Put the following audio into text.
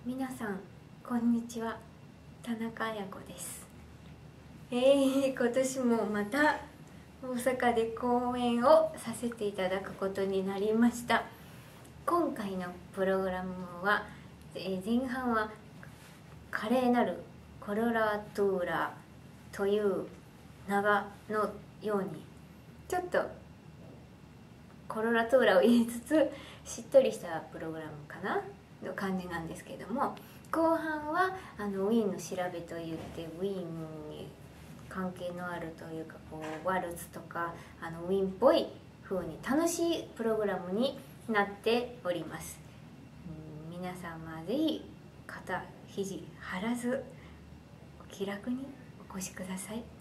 皆さんこんにちは、田中彩子です。今年もまた大阪で講演をさせていただくことになりました。今回のプログラムは、前半は華麗なるコロラトゥーラという名のようにちょっとコロラトゥーラを言いつつしっとりしたプログラムかなの感じなんですけども、後半はウィーンの調べといってウィーンに関係のあるというかワルツとかウィーンっぽい風に楽しいプログラムになっております。皆様ぜひ肩肘張らずお気楽にお越しください。